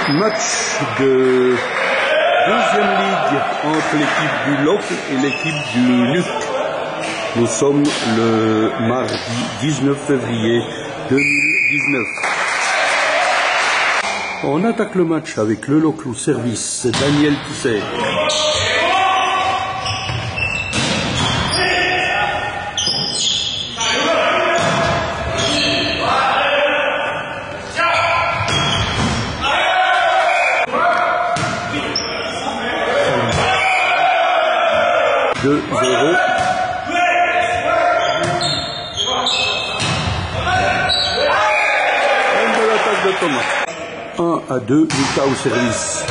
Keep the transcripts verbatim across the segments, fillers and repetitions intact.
Match de deuxième ligue entre l'équipe du Locle et l'équipe du Luc. Nous sommes le mardi dix-neuf février deux mille dix-neuf. On attaque le match avec le Locle au service, c'est Daniel Tisset. deux zéro. Un de l'attaque de Thomas. un à deux, Lucas au service.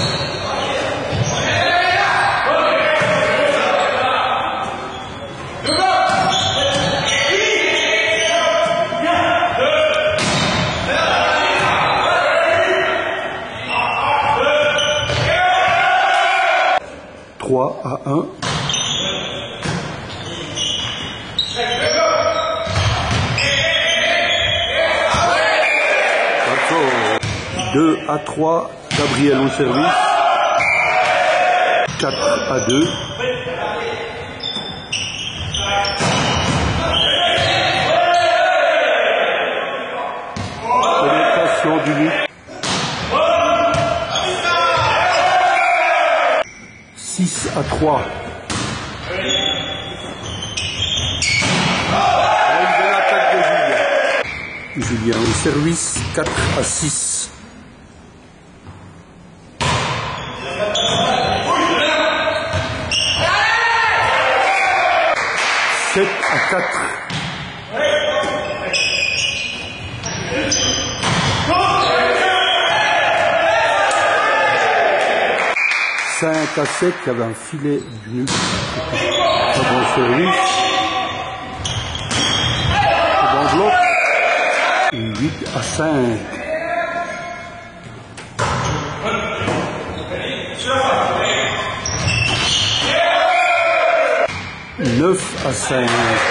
trois à un. deux à trois, Gabriel au service. quatre à deux. Pénétration du Luc. six à trois. De l'attaque de Julien. Julien au service, quatre à six. sept à quatre. cinq à sept, il y avait un filet du Luc. Très bon service. Très bon bloc. huit à cinq. neuf à cinq.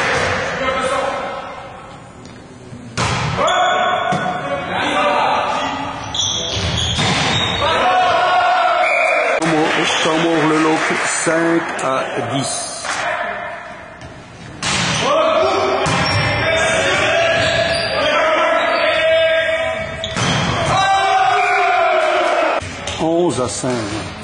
Octomore le Locle, cinq à dix. onze à cinq.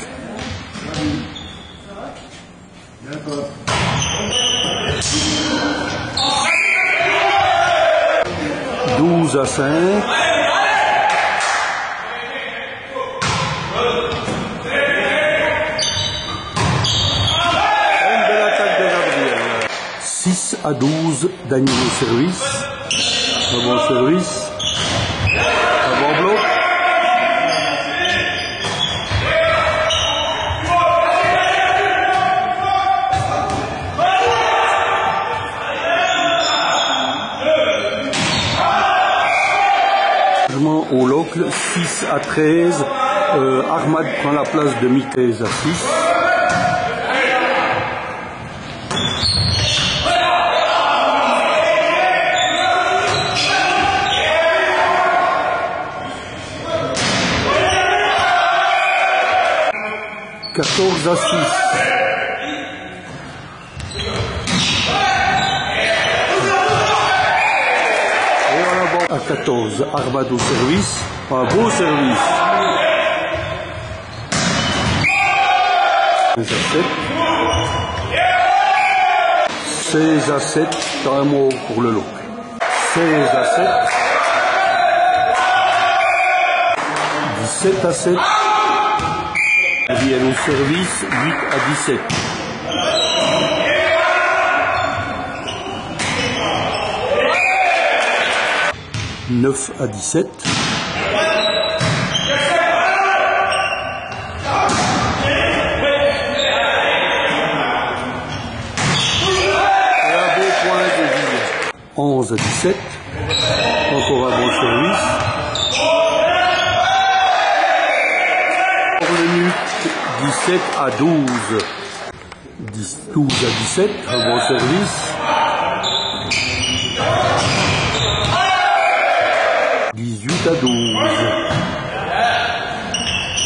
douze à cinq. Une belle attaque de Gabriel. six à douze, Daniel au service. Un bon service. Un bon bloc. Au Locle, six à treize, euh, Ahmad prend la place de Michael à six. quatorze à six. À quatorze, Ahmad au service, un beau service. quinze à sept. seize à sept, temps mort pour le Locle. seize à sept. dix-sept à sept. Gabriel au service, huit à dix-sept. neuf à dix-sept. Et un beau point de Julien. onze à dix-sept. Encore un bon service. Pour le Luc, dix-sept à douze. douze à dix-sept, un bon service. dix-huit à douze.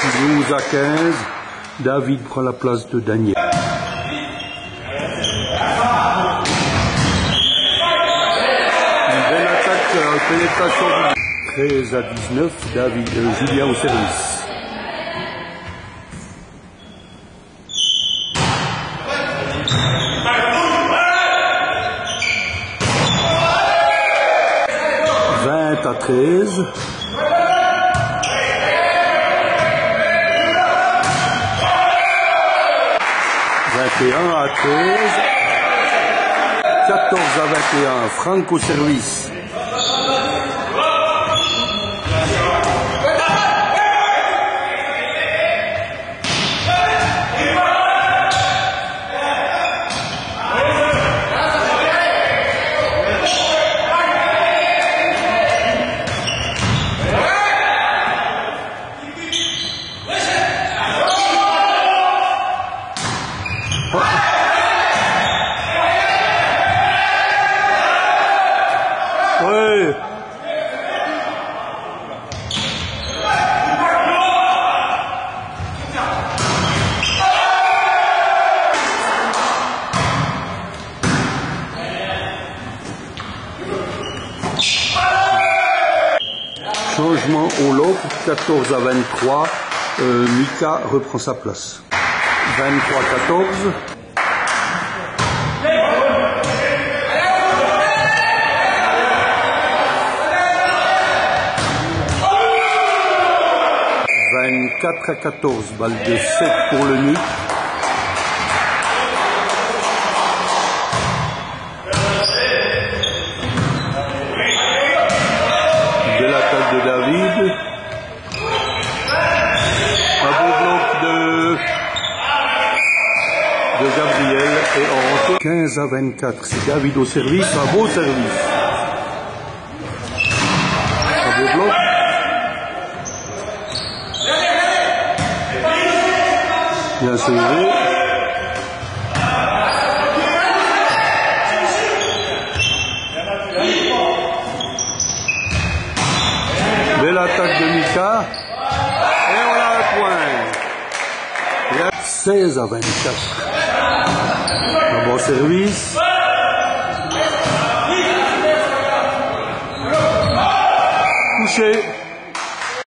douze à quinze. David prend la place de Daniel. Une belle attaque en pénétration. treize à dix-neuf. David, euh, Julien au service. vingt à treize. vingt et un à treize. quatorze à vingt et un. Franck au service. Oui. Changement au lock, quatorze à vingt-trois. Euh, Mika reprend sa place. vingt-trois à quatorze. vingt-quatre à quatorze, balle de sept pour le N U C. De l'attaque de David. Un beau bloc de, de Gabriel et en quinze à vingt-quatre. C'est David au service, un beau service. Un beau bloc. Bien serré. Belle attaque de Mika. Et on a un point. Il y a seize à vingt-quatre. Un bon service. Touché.